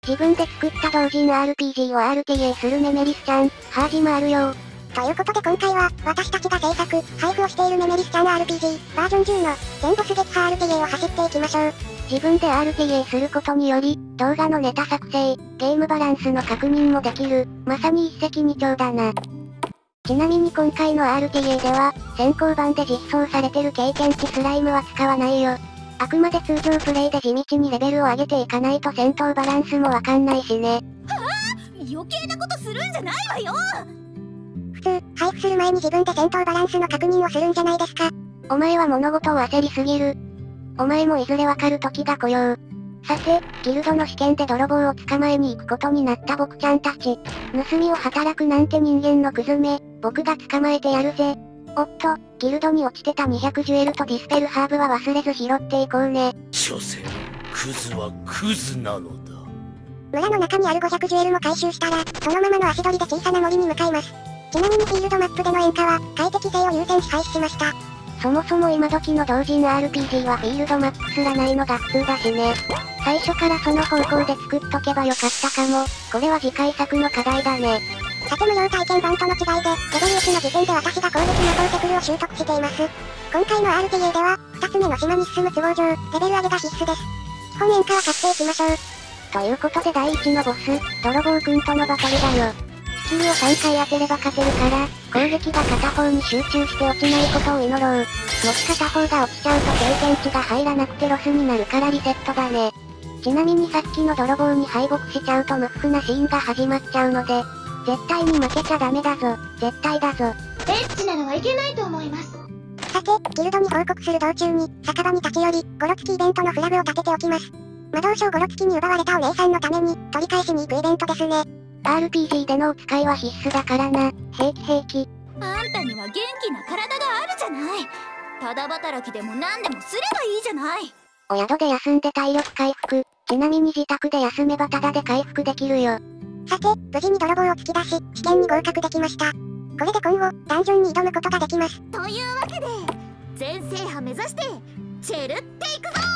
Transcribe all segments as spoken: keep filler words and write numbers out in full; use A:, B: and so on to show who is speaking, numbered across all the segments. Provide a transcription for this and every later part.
A: 自分で作った同人 アールピージー を アールティーエー するねメリスちゃん、ハージもあるよ。
B: ということで今回は、私たちが制作、配布をしているねメリスちゃん アールピージー、バージョンじゅうの、全ボス撃破 アールティーエー を走っていきましょう。
A: 自分で アールティーエー することにより、動画のネタ作成、ゲームバランスの確認もできる、まさに一石二鳥だな。ちなみに今回の アールティーエー では、先行版で実装されてる経験値スライムは使わないよ。あくまで通常プレイで地道にレベルを上げていかないと戦闘バランスもわかんないしね。はぁ、
C: 余計なことするんじゃないわよ。
B: 普通、配布する前に自分で戦闘バランスの確認をするんじゃないですか。
A: お前は物事を焦りすぎる。お前もいずれわかる時が来よう。さて、ギルドの試験で泥棒を捕まえに行くことになった僕ちゃんたち。盗みを働くなんて人間のクズめ、僕が捕まえてやるぜ。おっと、ギルドに落ちてたにひゃくジュエルとディスペルハーブは忘れず拾っていこうね。
D: 所詮、クズはクズなのだ。
B: 村の中にあるごひゃくジュエルも回収したら、そのままの足取りで小さな森に向かいます。ちなみにフィールドマップでの演歌は、快適性を優先し廃止しました。
A: そもそも今時の同人 アールピージー はフィールドマップすらないのが普通だしね。最初からその方向で作っとけばよかったかも。これは次回作の課題だね。
B: さて無料体験版との違いで、レベルいちの時点で私が攻撃魔法テクルを習得しています。今回の アールティーエー では、ふたつめの島に進む都合上、レベル上げが必須です。基本演歌は買っていきましょう。
A: ということでだいいちのボス、泥棒くんとのバトルだよ。スキルをさんかい当てれば勝てるから、攻撃が片方に集中して落ちないことを祈ろう。もし片方が落ちちゃうと経験値が入らなくてロスになるからリセットだね。ちなみにさっきの泥棒に敗北しちゃうと無垢なシーンが始まっちゃうので、絶対に負けちゃダメだぞ。絶対だぞ。
C: エッチなのはいけないと思います。
B: さて、ギルドに報告する道中に、酒場に立ち寄り、ゴロつきイベントのフラグを立てておきます。魔導書ゴロつきに奪われたお姉さんのために、取り返しに行くイベントですね。
A: アールピージー でのお使いは必須だからな。平気平気。
C: あんたには元気な体があるじゃない。ただ働きでも何でもすればいいじゃない。
A: お宿で休んで体力回復。ちなみに自宅で休めばタダで回復できるよ。
B: さて、無事に泥棒を突き出し、試験に合格できました。これで今後、ダンジョンに挑むことができます。
C: というわけで、全制覇目指して、チェルっていくぞ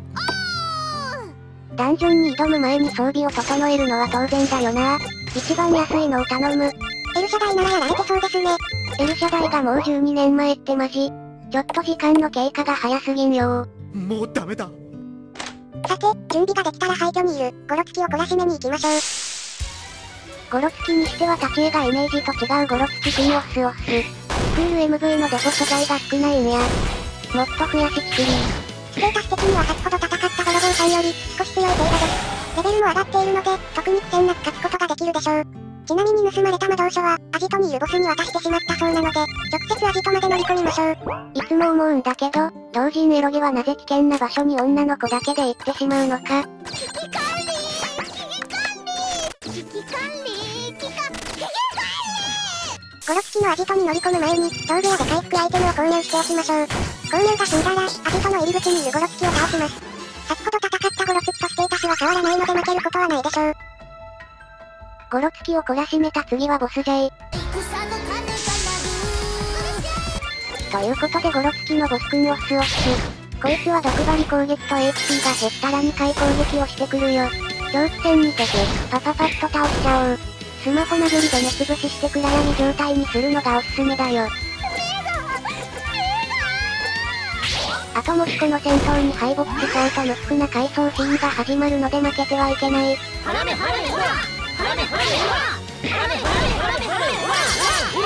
C: ー。
A: ダンジョンに挑む前に装備を整えるのは当然だよな。一番安いのを頼む。
B: エルシャダイならやられてそうですね。
A: エルシャダイがもうじゅうにねんまえってマジ。ちょっと時間の経過が早すぎんよ。
D: もうダメだ。
B: さて、準備ができたら廃墟にいる、ゴロつきを懲らしめに行きましょう。
A: ゴロつきにしては立ち絵がイメージと違うゴロつきくんオスオス。スクール エムブイ のデフォ素材が少ないんや。もっと増やしちきり。
B: ステータス的には先ほど戦った泥棒さんより少し強い程度です。レベルも上がっているので、特に苦戦なく勝つことができるでしょう。ちなみに盗まれた魔導書は、アジトにいるボスに渡してしまったそうなので、直接アジトまで乗り込みましょう。
A: いつも思うんだけど、同人エロゲはなぜ危険な場所に女の子だけで行ってしまうのか。
C: 危機管理危機管理危機管理危機管理
B: ゴロつきのアジトに乗り込む前に、道具屋で回復アイテムを購入しておきましょう。購入が済んだら、アジトの入り口にいるゴロつきを倒します。先ほど戦ったゴロつきとステータスは変わらないので負けることはないでしょう。
A: ゴロつきを懲らしめた次はボス J。ということでゴロつきのボスくんオスオス。こいつは毒針攻撃と エイチピー が減ったらにかい攻撃をしてくるよ。長期戦にせず、パパパッと倒しちゃおう。スマホ殴りで目つぶしして暗闇状態にするのがおすすめだよ。あともしこの戦闘に敗北しちゃうと無垢な回想シーンが始まるので負けてはいけない。
C: ハラメハラメほらハラメハラメほらハラメハラメハラメハラメほらほら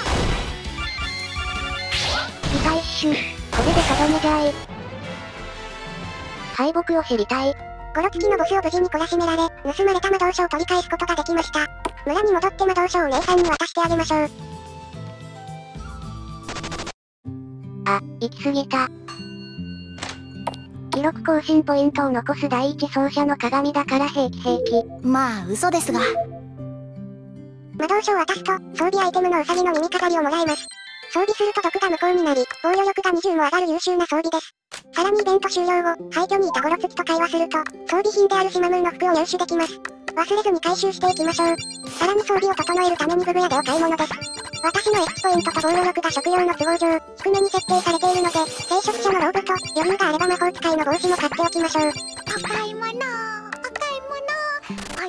A: 痛いっしゅ。これでとどめじゃい。敗北を知りたい。
B: ゴロつきのボスを無事に懲らしめられ、盗まれた魔導書を取り返すことができました。村に戻って魔導書を姉さんに渡してあげましょう。
A: あ、行き過ぎた。記録更新ポイントを残す第一走者の鏡だから平気平気。
C: まあ嘘ですが。
B: 魔導書を渡すと、装備アイテムのウサギの耳飾りをもらえます。装備すると毒が無効になり、防御力がにじゅうも上がる優秀な装備です。さらにイベント終了後、廃墟にいたゴロつきと会話すると、装備品であるシマムーンの服を入手できます。忘れずに回収していきましょう。さらに装備を整えるためにブブ屋でお買い物です。私の H ポイントと防御力が食用の都合上、低めに設定されているので、聖職者のローブと余裕があれば魔法使いの帽子も買っておきましょう。
C: お買い物、お買い物、お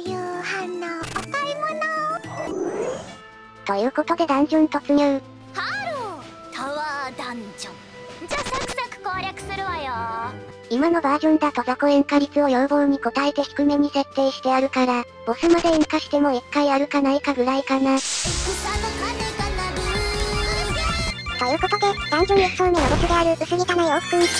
A: ということでダンジョン突入。
C: ハロータワーダンジョン。じゃあサクサク攻略するわよ。
A: 今のバージョンだと雑魚塩化率を要望に応えて低めに設定してあるから、ボスまで塩化してもいっかいあるかないかぐらいかな。
B: ということで、ダンジョンいっ層目のボスである薄汚いオークくん、レイです。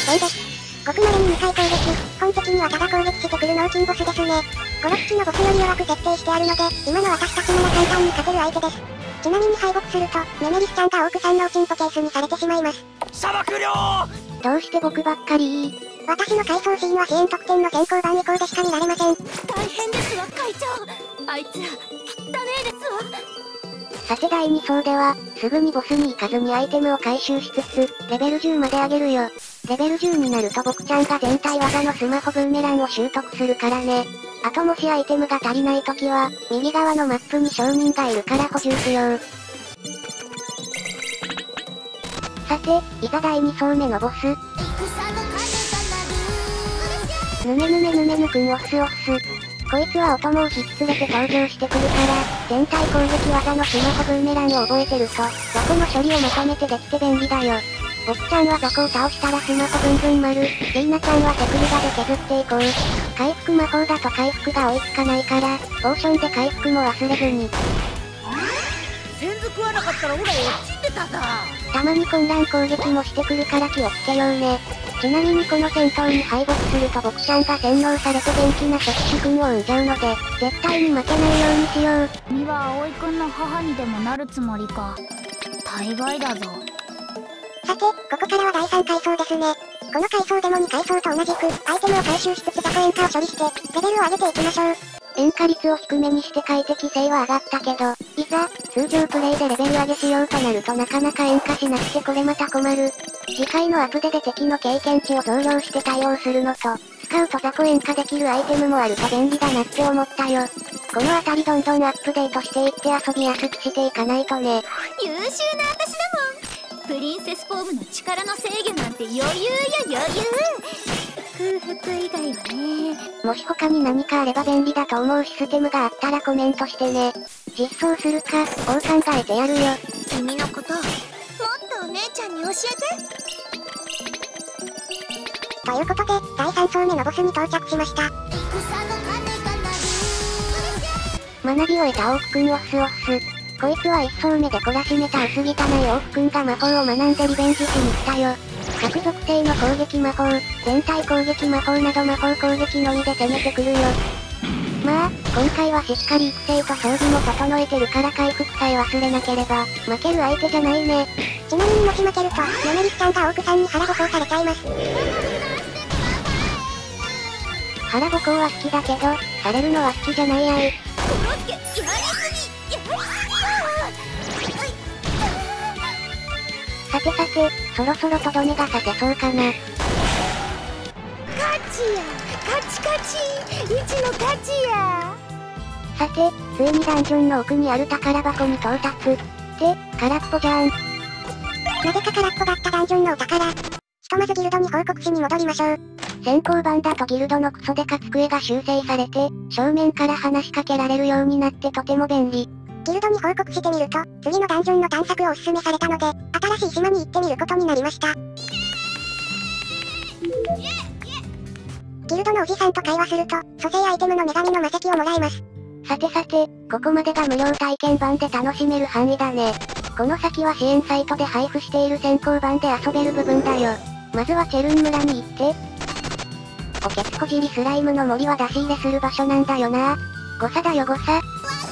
B: ごくまれににかい攻撃、本的にはただ攻撃してくる脳筋ボスですね。ご、ろっきのボスより弱く設定してあるので、今の私たちなら簡単に勝てる相手です。ちなみに敗北すると、ネメリスちゃんがオークさんのおちんぽケースにされてしまいます。
D: 砂漠領。
A: どうして僕ばっかり。
B: 私の階層シーンは支援特典の先行版以降でしか見られません。
C: 大変ですわ会長。あいつら汚ねえですわ。
A: さてだいに層では、すぐにボスに行かずにアイテムを回収しつつ、レベルじゅうまで上げるよ。レベルじゅうになると僕ちゃんが全体技のスマホブーメランを習得するからね。あともしアイテムが足りない時は、右側のマップに商人がいるから補充しよう。さて、いざだいに層目のボス。ぬめぬめぬめぬくんオスオス。こいつはお供を引き連れて登場してくるから、全体攻撃技のスマホブーメランを覚えてると、雑魚の処理をまとめてできて便利だよ。僕ちゃんは雑魚を倒したらスマホブンブン丸、リーナちゃんはセクリガで削っていこう。回復魔法だと回復が追いつかないから、ポーションで回復も忘れずに。
E: 全然食わなかったらオラ落ちてただ。
A: たまに混乱攻撃もしてくるから気をつけようね。ちなみにこの戦闘に敗北すると僕ちゃんが洗脳されて元気な触手くんを産んじゃうので、絶対に負けないようにしよう。
C: ミは葵くんの母にでもなるつもりか。大概だぞ。
B: さて、ここからはだいさん階層ですね。この階層でもに階層と同じく、アイテムを回収しつつ雑魚塩化を処理して、レベルを上げていきましょう。
A: 塩化率を低めにして快適性は上がったけど、いざ、通常プレイでレベル上げしようとなるとなかなか塩化しなくてこれまた困る。次回のアップデで敵の経験値を増量して対応するのと、使うと雑魚塩化できるアイテムもあると便利だなって思ったよ。このあたりどんどんアップデートしていって遊びやすくしていかないとね。
C: 優秀な私だもん。プリンセスフォームの力の制御なんて余裕や余裕。空腹以外はね。
A: もし他に何かあれば便利だと思うシステムがあったらコメントしてね。実装するか、こう考えてやるよ。
C: 君のこと、もっとお姉ちゃんに教えて。
B: ということで、だいさん層目のボスに到着しました。
A: 学びを得たオークくんオスオス。こいつはいっ層目で懲らしめた薄汚いオークくんが魔法を学んでリベンジしに来たよ。各属性の攻撃魔法、全体攻撃魔法など魔法攻撃のみで攻めてくるよ。まあ、今回はしっかり育成と装備も整えてるから回復さえ忘れなければ、負ける相手じゃないね。
B: ちなみにもし負けると、ネメリスちゃんがオークさんに腹ボコされちゃいます。
A: 腹ボコは好きだけど、されるのは好きじゃないやい。
C: コロスケ、やりすぎやりすぎ
A: さてさて、そろそろとどめが刺せそうかな。
E: 勝ちや、勝ち勝ち、うちの勝ちや。
A: さて、ついにダンジョンの奥にある宝箱に到達。って、空っぽじゃん。
B: なぜか空っぽだったダンジョンのお宝。ひとまずギルドに報告しに戻りましょう。
A: 先行版だとギルドのクソデカ机が修正されて、正面から話しかけられるようになってとても便利。
B: ギルドに報告してみると、次のダンジョンの探索をおすすめされたので、新しい島に行ってみることになりました。ギルドのおじさんと会話すると、蘇生アイテムの女神の魔石をもらえます。
A: さてさて、ここまでが無料体験版で楽しめる範囲だね。この先は支援サイトで配布している先行版で遊べる部分だよ。まずはチェルン村に行って。おけつこじりスライムの森は出し入れする場所なんだよな。誤差だよ誤差。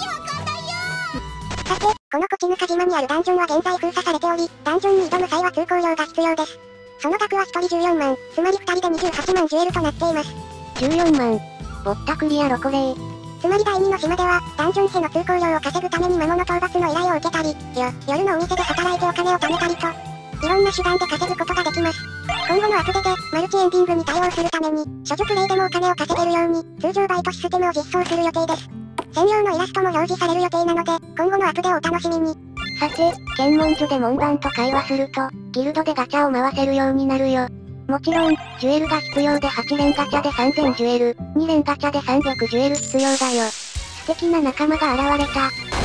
B: さて、このコチヌカ島にあるダンジョンは現在封鎖されており、ダンジョンに挑む際は通行料が必要です。その額はひとりじゅうよんまん、つまりふたりでにじゅうはちまんジュエルとなっています。
A: じゅうよんまん。ぼったくりやろこれ。
B: つまりだいにの島では、ダンジョンへの通行料を稼ぐために魔物討伐の依頼を受けたり、よ、夜のお店で働いてお金を貯めたりと、いろんな手段で稼ぐことができます。今後のアップデで、マルチエンディングに対応するために、処女プレイでもお金を稼げるように、通常バイトシステムを実装する予定です。専用のイラストも表示される予定なので、今後のアップデをお楽しみに。
A: さて、検問所で門番と会話すると、ギルドでガチャを回せるようになるよ。もちろん、ジュエルが必要ではちれんガチャでさんぜんジュエル、にれんガチャでさんびゃくジュエル必要だよ。素敵な仲間が現れた。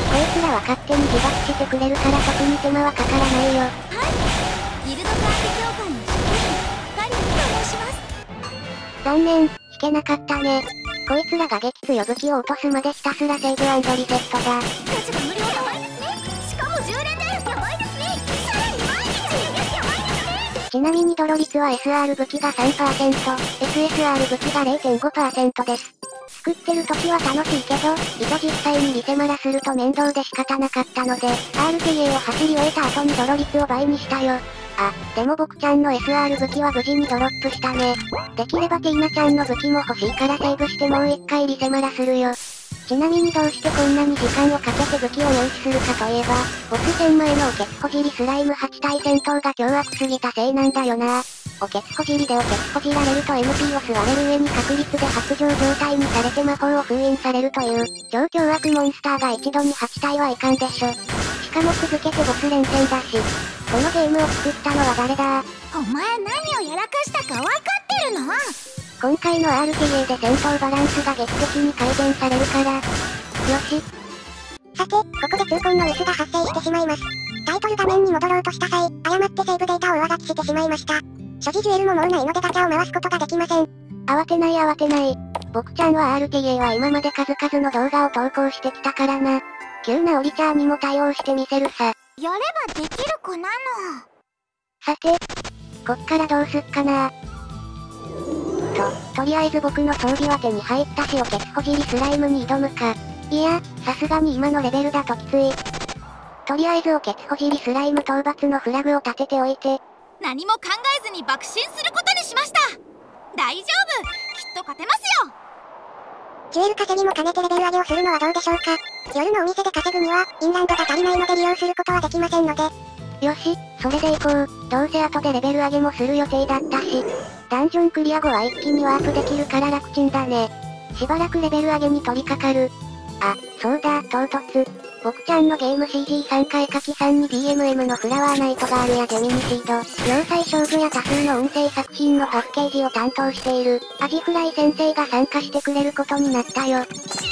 A: つらは勝手に自爆してくれるから特に手間はかからないよ。
C: はい、ギルド管理協会の職員カリンと申します。
A: 残念、引けなかったね。こいつらが激強武器を落とすまでひたすらセーブ&リセットだ。
C: ガチャが無料やばいですね。しかもじゅう連でやばいですね。さらに毎日やばいですね。
A: ちなみにドロ率は エスアール 武器が さんパーセント、エスエスアール 武器が れいてんごパーセント です。作ってる時は楽しいけど、いざ実際にリセマラすると面倒で仕方なかったので、アールティーエー を走り終えた後にドロ率を倍にしたよ。あ、でも僕ちゃんの エスアール 武器は無事にドロップしたね。できればティーナちゃんの武器も欲しいからセーブしてもう一回リセマラするよ。ちなみにどうしてこんなに時間をかけて武器を入手するかといえば、ボス戦前のおけつほじりスライムはち体戦闘が凶悪すぎたせいなんだよな。おけつほじりでおけつほじられると エムピー を吸われる上に確率で発情状態にされて魔法を封印されるという、超凶悪モンスターが一度にはち体はいかんでしょ。しかも続けてボス連戦だし、このゲームを作ったのは誰だ？
C: お前何をやらかしたか分かってるの？
A: 今回の アールティーエー で戦闘バランスが劇的に改善されるから。よし。
B: さて、ここで痛恨のミスが発生してしまいます。タイトル画面に戻ろうとした際、誤ってセーブデータを上書きしてしまいました。所持ジュエルももうないのでガチャを回すことができません。
A: 慌てない慌てない。僕ちゃんは アールティーエー は今まで数々の動画を投稿してきたからな。急なオリチャーにも対応してみせるさ。
C: やればできる子なの。
A: さて、こっからどうすっかな。と、とりあえず僕の装備は手に入ったしおけつほじりスライムに挑むか。いや、さすがに今のレベルだときつい。とりあえずおけつほじりスライム討伐のフラグを立てておいて。
C: 何も考えずに爆心することにしました。大丈夫、きっと勝てますよ。
B: ジュエル稼ぎも兼ねてレベル上げをするのはどうでしょうか。夜のお店で稼ぐには、インランドが足りないので利用することはできませんので。
A: よし、それで行こう。どうせ後でレベル上げもする予定だったし。ダンジョンクリア後は一気にワープできるから楽ちんだね。しばらくレベル上げに取り掛かる。あ、そうだ、唐突。僕ちゃんのゲーム シージーさん 回書きさんに ディーエムエム のフラワーナイトガールやジェミニシード、要塞少女や多数の音声作品のパッケージを担当している、アジフライ先生が参加してくれることになったよ。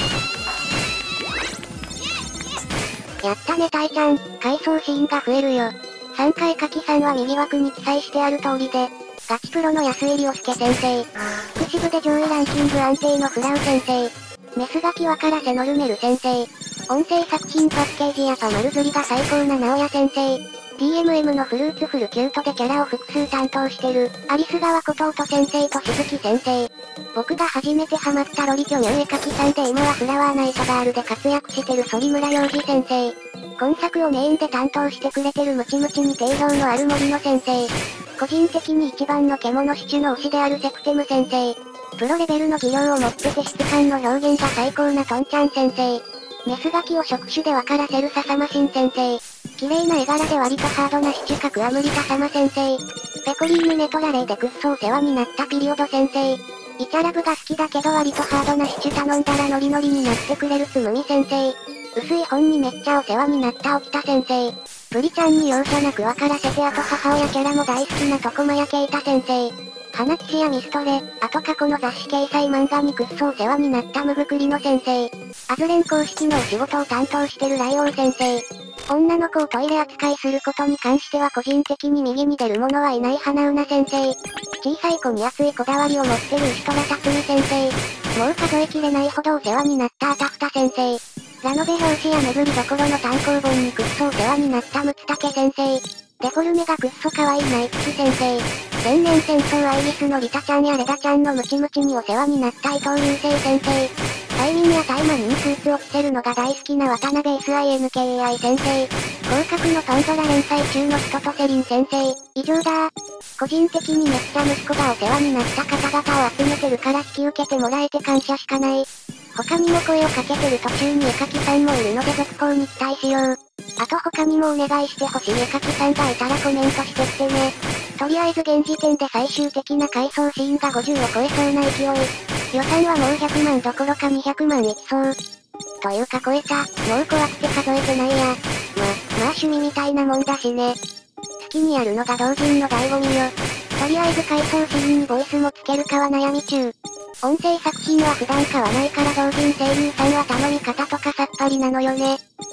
A: やったねタイちゃん、回想シーンが増えるよ。さん回書きさんは右枠に記載してある通りで、ガチプロの安入りおすけ先生、福祉部で上位ランキング安定のフラウ先生、メスガキワからセノルメル先生、音声作品パッケージやパマル釣りが最高な直哉先生、ディーエムエム のフルーツフルキュートでキャラを複数担当してる、アリス川ことと先生と鈴木先生。僕が初めてハマったロリ巨乳絵描きさんで今はフラワーナイトガールで活躍してる反村洋二先生。今作をメインで担当してくれてるムチムチに定評のある森野先生。個人的に一番の獣種種の推しであるセプテム先生。プロレベルの技量を持ってて質感の表現が最高なトンちゃん先生。メスガキを触手で分からせる笹間新先生。綺麗な絵柄で割とハードな七角アムリタ様先生。ペコリーヌネトラレイでくっそお世話になったピリオド先生。イチャラブが好きだけど割とハードなシチュ頼んだらノリノリになってくれるつむみ先生。薄い本にめっちゃお世話になった沖田先生。プリちゃんに容赦なく分からせてあと母親キャラも大好きなとこまやけいた先生。花騎士やミストレ、あと過去の雑誌掲載漫画にくっそお世話になったムグクリの先生。アズレン公式のお仕事を担当してるライオン先生。女の子をトイレ扱いすることに関しては個人的に右に出る者はいない花うな先生。小さい子に熱いこだわりを持ってる牛虎辰巳先生。もう数えきれないほどお世話になったあたふた先生。ラノベ表紙や巡りどころの単行本にくっそお世話になったムツタケ先生。デフォルメがくっそ可愛いナイツキ先生。千年戦争アイリスのリタちゃんやレダちゃんのムチムチにお世話になった伊藤流星先生。タイミンやタイマンにスーツを着せるのが大好きな渡辺 エスアイエヌケーエーアイ 先生。広角のパンドラ連載中の人とセリン先生。以上だー。個人的にめっちゃ息子がお世話になった方々を集めてるから引き受けてもらえて感謝しかない。他にも声をかけてる途中に絵描きさんもいるので続報に期待しよう。あと他にもお願いしてほしい絵描きさんがいたらコメントしてきてね。とりあえず現時点で最終的な回想シーンがごじゅうを超えそうな勢い。予算はもうひゃくまんどころかにひゃくまんいきそう。というか超えた。もう怖くて数えてないや。ま、まあ趣味みたいなもんだしね。好きにやるのが同人の醍醐味よ。とりあえず回想シーンにボイスもつけるかは悩み中。音声作品は普段買わないから同人声優さんは頼み方とかさっぱりなのよね。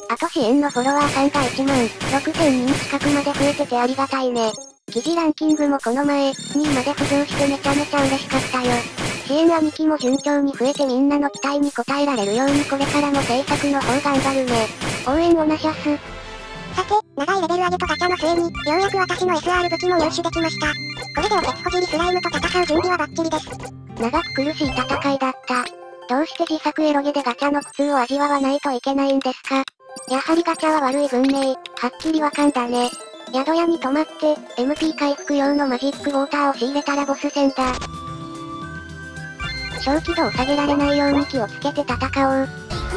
A: あと支援のフォロワーさんがいちまんろくせんにん近くまで増えててありがたいね。記事ランキングもこの前、にいまで浮上してめちゃめちゃ嬉しかったよ。支援兄貴も順調に増えてみんなの期待に応えられるようにこれからも制作の方頑張るね。応援おなしゃす。
B: さて、長いレベル上げとガチャの末に、ようやく私の エスアール 武器も入手できました。これでおけつほじりスライムと戦う準備はバッチリです。
A: 長く苦しい戦いだった。どうして自作エロゲでガチャの苦痛を味わわないといけないんですか？やはりガチャは悪い文明、はっきりわかんだね。宿屋に泊まって、エムピー 回復用のマジックウォーターを仕入れたらボス戦だ。小気度を下げられないように気をつけて戦おう。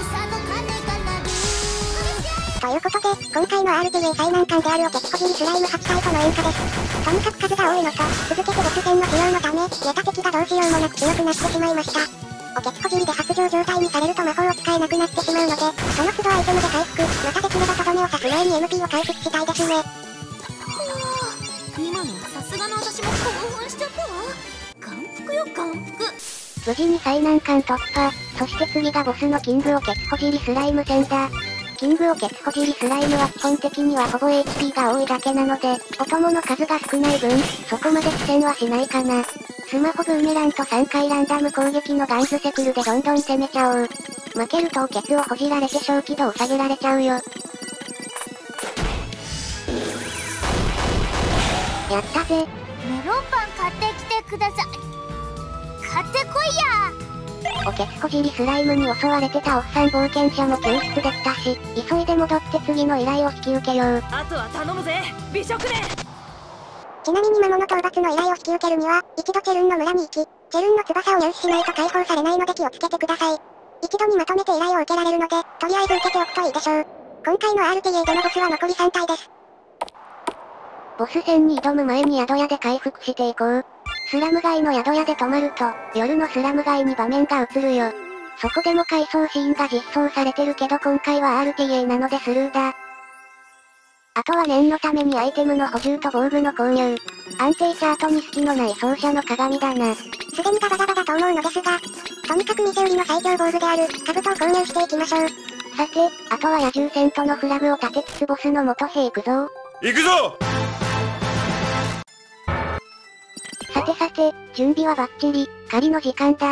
B: ということで、今回の アールティーエー 最難関であるおけつほじりスライムはち体との演歌です。とにかく数が多いのと、続けてボス戦の使用のため、メタ敵がどうしようもなく強くなってしまいました。おけつほじりで発情状態にされると魔法を使えなくなってしまうので、その都度アイテムで回復、またできればとどめを刺す前に エムピー を回復したいですね。
C: 今のはさすがの私も興奮しちゃったわ。感服よ感服。
A: 無事に最難関突破、そして次がボスのキングおけつほじりスライム戦だ。キングおけつほじりスライムは基本的にはほぼ エイチピー が多いだけなので、お供の数が少ない分、そこまで苦戦はしないかな。スマホブーメランとさんかいランダム攻撃のガンズセクルでどんどん攻めちゃおう。負けるとおけつをほじられて小気度を下げられちゃうよ。やったぜ。
C: メロンパン買ってきてください。買ってこいや。
A: おけつほじりスライムに襲われてたおっさん冒険者も救出できたし、急いで戻って次の依頼を引き受けよう。
E: あとは頼むぜ美食ね。
B: ちなみに魔物討伐の依頼を引き受けるには、一度チェルンの村に行き、チェルンの翼を入手しないと解放されないので気をつけてください。一度にまとめて依頼を受けられるので、とりあえず受けておくといいでしょう。今回の アールティーエー でのボスは残りさん体です。
A: ボス戦に挑む前に宿屋で回復していこう。スラム街の宿屋で泊まると、夜のスラム街に場面が映るよ。そこでも回想シーンが実装されてるけど今回は アールティーエー なのでスルーだ。あとは念のためにアイテムの補充と防具の購入。安定チャートに隙のない奏者の鏡だな。
B: すでにガバガバだと思うのですが、とにかく店売りの最強防具である、兜を購入していきましょう。
A: さて、あとは野獣戦とのフラグを立てつつボスの元へ行くぞ。
D: 行くぞ。
A: さてさて、準備はバッチリ、狩りの時間だ。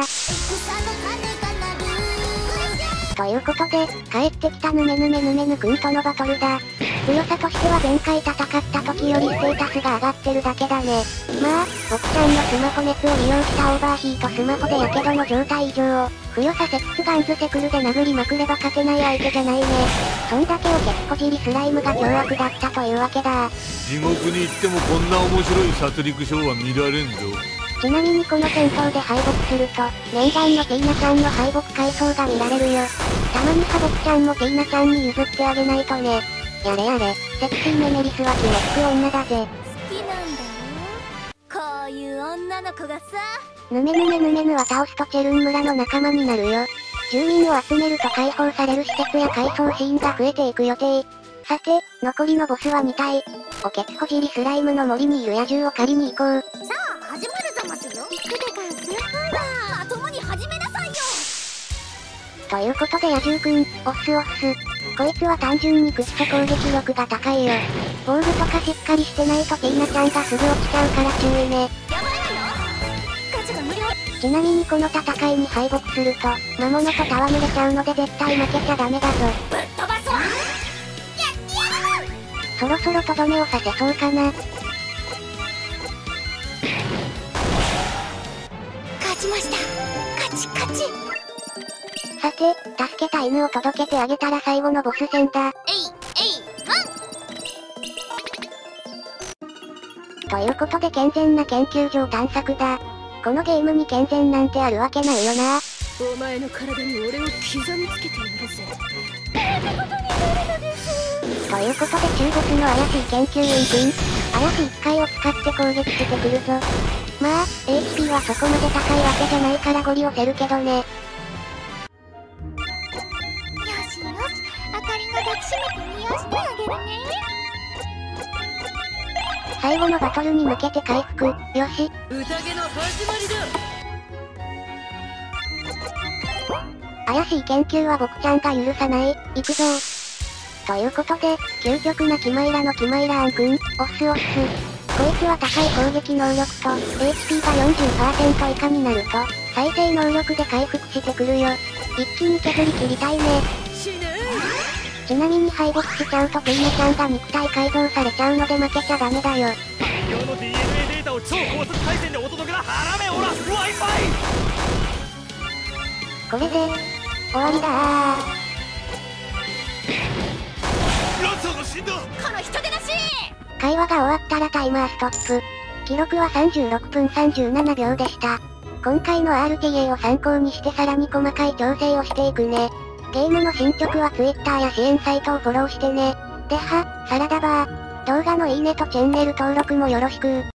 A: ということで、帰ってきたヌメヌメヌメヌくんとのバトルだ。強さとしては前回戦った時よりステータスが上がってるだけだね。まあ、僕ちゃんのスマホ熱を利用したオーバーヒートスマホでやけどの状態異常を、付与させつつガンズセクルで殴りまくれば勝てない相手じゃないね。そんだけおけつほじりスライムが凶悪だったというわけだ。
D: 地獄に行ってもこんな面白い殺戮ショーは見られんぞ。
A: ちなみにこの戦闘で敗北すると、念願のティーナちゃんの敗北回想が見られるよ。たまには僕ちゃんもティーナちゃんに譲ってあげないとね。やれやれ、セクシーメメリスは気の利く女だぜ。
C: 好きなんだよ。こういう女の子がさ。
A: ヌメヌメヌメヌは倒すとチェルン村の仲間になるよ。住民を集めると解放される施設や回想シーンが増えていく予定。さて、残りのボスはに体。おけつほじりスライムの森にいる野獣を狩りに行こう。
C: さあ、始まるざますよ。行くでガンス。ほら、まともに始めなさいよ。
A: ということで野獣くん、オッスオッス。こいつは単純にクッソ攻撃力が高いよ。防具とかしっかりしてないとティーナちゃんがすぐ落ちちゃうから注意ね。
C: やばいわよ。ガチャが無料。
A: ちなみにこの戦いに敗北すると、魔物と戯れちゃうので絶対負けちゃダメだぞ。
C: ぶっ飛ばすわ。やってやる。
A: そろそろとどめを刺せそうかな。
C: 勝ちました。勝ち勝ち。
A: さて、助けた犬を届けてあげたら最後のボス戦だ。
C: えい、えい、ワン。
A: ということで健全な研究所探索だ。このゲームに健全なんてあるわけないよな。
E: お前の体に俺を刻みつけてやるぜ。
A: ということで中ボスの怪しい研究員くん、怪しい機械を使って攻撃してくるぞ。まあ、エイチピー はそこまで高いわけじゃないからゴリ押せるけどね。
C: よしよし、あかりが抱きしめて癒してあげるね。
A: 最後のバトルに向けて回復、よし。
E: 宴の始まりだ。
A: 怪しい研究は僕ちゃんが許さない、行くぞ。 ということで、究極なキマイラのキマイラーンくん、オスオス。こいつは高い攻撃能力と、エイチピー が よんじゅっパーセント 以下になると、再生能力で回復してくるよ。一気に削り切りたいね。ちなみに敗北しちゃうとピーナちゃんが肉体改造されちゃうので負けちゃダメだよ。
D: 今日の ディーエヌエー データを超高速回線でお届けだ。ハラメオラ Wi-Fi。
A: これで、終わりだー。
D: ランサーが死んだ。
C: この人でなし。
A: 会話が終わったらタイマーストップ。記録はさんじゅうろくぷんさんじゅうななびょうでした。今回の アールティーエー を参考にしてさらに細かい調整をしていくね。ゲームの進捗は Twitter や支援サイトをフォローしてね。では、サラダバー。動画のいいねとチャンネル登録もよろしく。